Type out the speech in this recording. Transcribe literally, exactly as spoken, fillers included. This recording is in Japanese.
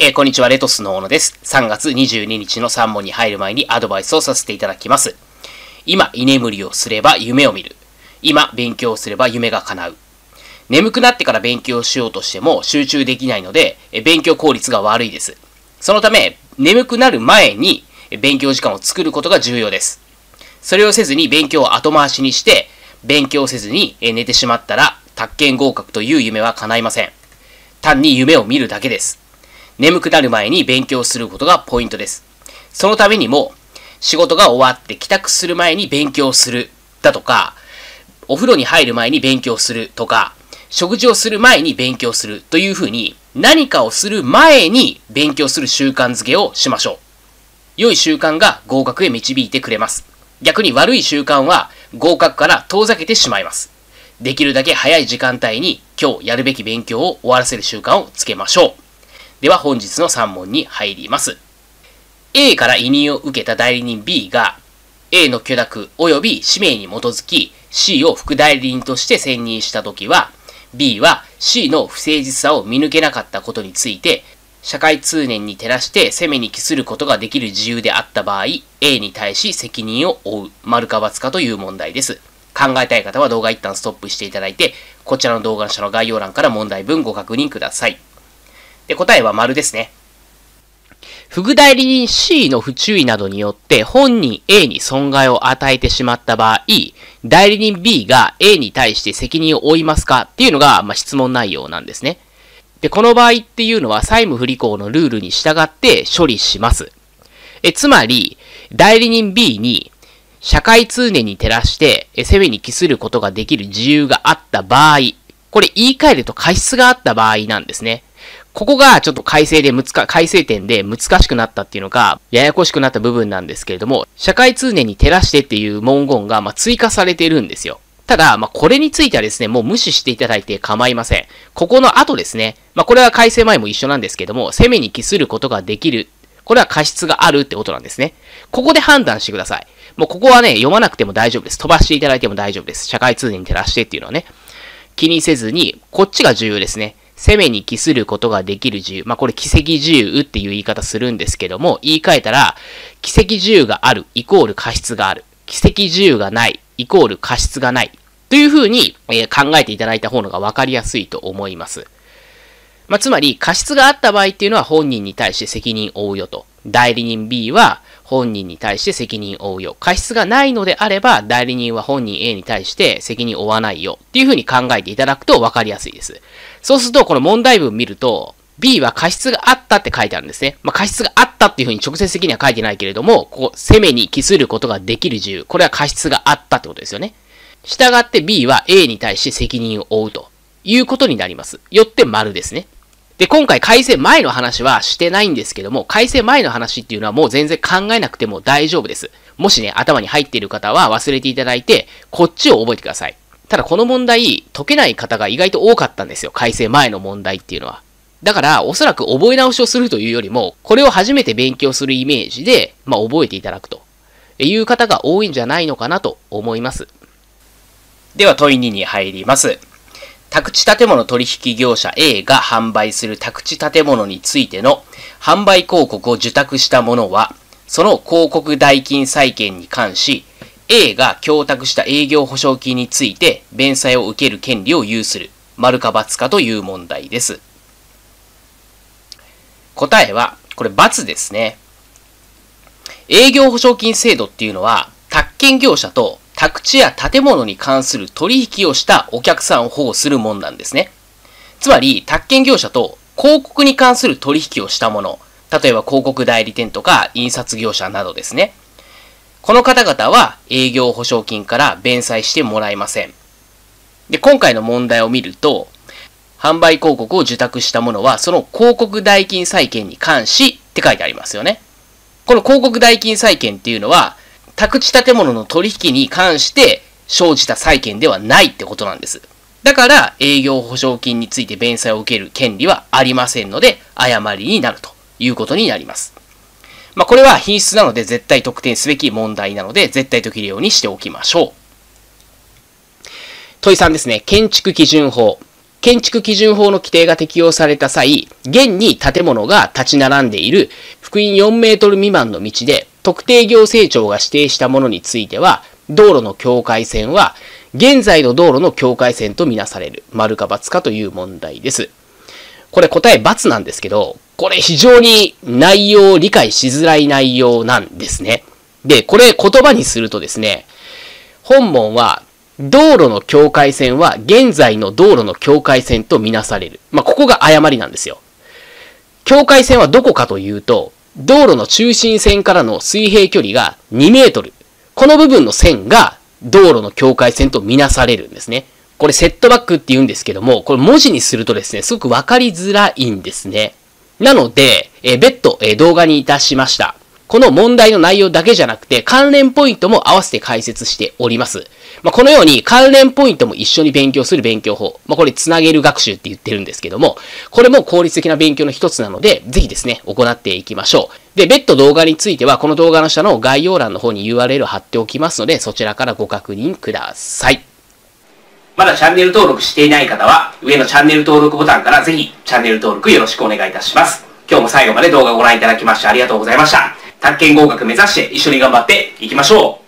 えー、こんにちは、レトスの小野です。さんがつにじゅうににちのさん問に入る前にアドバイスをさせていただきます。今、居眠りをすれば夢を見る。今、勉強をすれば夢が叶う。眠くなってから勉強しようとしても集中できないので、えー、勉強効率が悪いです。そのため、眠くなる前に勉強時間を作ることが重要です。それをせずに勉強を後回しにして、勉強せずに寝てしまったら、宅建合格という夢は叶いません。単に夢を見るだけです。眠くなる前に勉強することがポイントです。そのためにも、仕事が終わって帰宅する前に勉強するだとか、お風呂に入る前に勉強するとか、食事をする前に勉強するというふうに、何かをする前に勉強する習慣づけをしましょう。良い習慣が合格へ導いてくれます。逆に悪い習慣は合格から遠ざけてしまいます。できるだけ早い時間帯に今日やるべき勉強を終わらせる習慣をつけましょう。では本日のさん問に入ります。A から委任を受けた代理人 B が A の許諾及び氏名に基づき C を副代理人として選任したときは B は C の不誠実さを見抜けなかったことについて社会通念に照らして責めに帰することができる自由であった場合 A に対し責任を負う丸か×かという問題です。考えたい方は動画一旦ストップしていただいてこちらの動画の下の概要欄から問題文ご確認ください。で、答えは丸ですね。副代理人 C の不注意などによって本人 A に損害を与えてしまった場合、代理人 B が A に対して責任を負いますかっていうのが、まあ、質問内容なんですね。で、この場合っていうのは債務不履行のルールに従って処理します。え、つまり、代理人 B に社会通念に照らして責めに帰することができる自由があった場合、これ言い換えると過失があった場合なんですね。ここがちょっと改正で難か、改正点で難しくなったっていうのが、ややこしくなった部分なんですけれども、社会通念に照らしてっていう文言がまあ追加されてるんですよ。ただ、まあこれについてはですね、もう無視していただいて構いません。ここの後ですね、まあこれは改正前も一緒なんですけども、責めに帰することができる。これは過失があるってことなんですね。ここで判断してください。もうここはね、読まなくても大丈夫です。飛ばしていただいても大丈夫です。社会通念に照らしてっていうのはね。気にせずに、こっちが重要ですね。責めに帰することができる自由。まあ、これ、奇跡自由っていう言い方するんですけども、言い換えたら、奇跡自由がある、イコール過失がある。奇跡自由がない、イコール過失がない。というふうに、えー、考えていただいた方のが分かりやすいと思います。まあ、つまり、過失があった場合っていうのは本人に対して責任を負うよと。代理人 B は本人に対して責任を負うよ。過失がないのであれば、代理人は本人 A に対して責任を負わないよ。っていうふうに考えていただくと分かりやすいです。そうすると、この問題文見ると、B は過失があったって書いてあるんですね。まあ、過失があったっていうふうに直接的には書いてないけれども、ここ、責めに帰することができる自由。これは過失があったってことですよね。したがって B は A に対して責任を負うということになります。よって丸ですね。で、今回改正前の話はしてないんですけども、改正前の話っていうのはもう全然考えなくても大丈夫です。もしね、頭に入っている方は忘れていただいて、こっちを覚えてください。ただこの問題、解けない方が意外と多かったんですよ。改正前の問題っていうのは。だから、おそらく覚え直しをするというよりも、これを初めて勉強するイメージで、まあ覚えていただくという方が多いんじゃないのかなと思います。では問いにに入ります。宅地建物取引業者 A が販売する宅地建物についての販売広告を受託した者は、その広告代金債権に関し、A が供託した営業保証金について弁済を受ける権利を有する。丸か×かという問題です。答えは、これ×ですね。営業保証金制度っていうのは、宅建業者と宅地や建物に関する取引をしたお客さんを保護するもんなんですね。つまり、宅建業者と広告に関する取引をしたもの、例えば広告代理店とか印刷業者などですね。この方々は営業保証金から弁済してもらえません。で、今回の問題を見ると、販売広告を受託したものは、その広告代金債権に関しって書いてありますよね。この広告代金債権っていうのは、宅地建物の取引に関して生じた債権ではないってことなんです。だから、営業保証金について弁済を受ける権利はありませんので、誤りになるということになります。まあ、これは品質なので絶対得点すべき問題なので、絶対解けるようにしておきましょう。問いさんですね。建築基準法。 建築基準法の規定が適用された際、現に建物が立ち並んでいる幅員よんメートル未満の道で、特定行政庁が指定したものについては、道路の境界線は、現在の道路の境界線とみなされる。丸か×かという問題です。これ答え×なんですけど、これ非常に内容を理解しづらい内容なんですね。で、これ言葉にするとですね、本文は、道路の境界線は現在の道路の境界線とみなされる。まあ、ここが誤りなんですよ。境界線はどこかというと、道路の中心線からの水平距離がにメートル。この部分の線が道路の境界線とみなされるんですね。これセットバックって言うんですけども、これ文字にするとですね、すごくわかりづらいんですね。なので、え別途、え動画にいたしました。この問題の内容だけじゃなくて、関連ポイントも合わせて解説しております。まあ、このように関連ポイントも一緒に勉強する勉強法。まあ、これつなげる学習って言ってるんですけども、これも効率的な勉強の一つなので、ぜひですね、行っていきましょう。で、別途動画については、この動画の下の概要欄の方に ユーアールエル を貼っておきますので、そちらからご確認ください。まだチャンネル登録していない方は、上のチャンネル登録ボタンからぜひチャンネル登録よろしくお願いいたします。今日も最後まで動画をご覧いただきましてありがとうございました。宅建合格目指して一緒に頑張っていきましょう。